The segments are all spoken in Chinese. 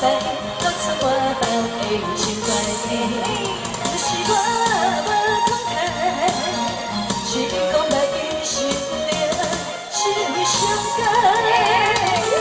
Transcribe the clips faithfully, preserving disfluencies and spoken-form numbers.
来，付出我腹的情怀。就是我无空闲，是讲捌伊心灵是伤感。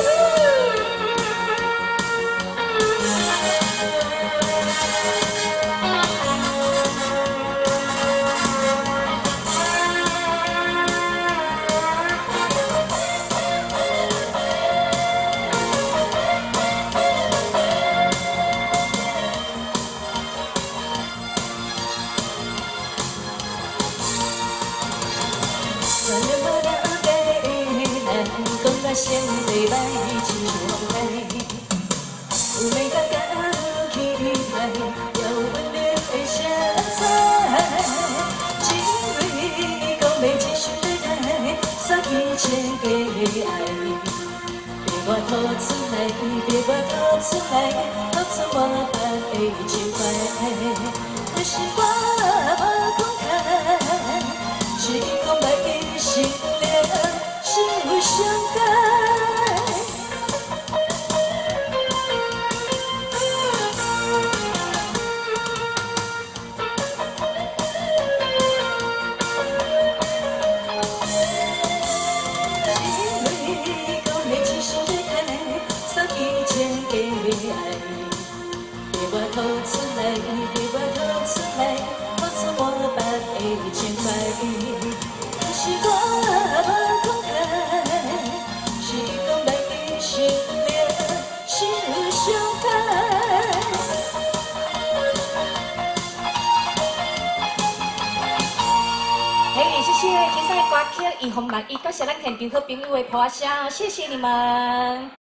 我了无了白讲我先地来一来，有美甲甲有气派，有温柔的色彩。只为讲袂一想来，煞起千家爱。别我吐出来，别我吐出来，吐出我腹的情怀。就是我无空闲，是讲捌伊心灵是伤感。只为讲袂一想来，煞起千家爱。别我吐出来，别我吐出来，吐出我腹的情怀。是我无空闲，是讲捌伊心灵是伤感。嘿，谢谢今天的歌曲《伊红满意》，感谢咱现场好朋友的拍声，谢谢你们。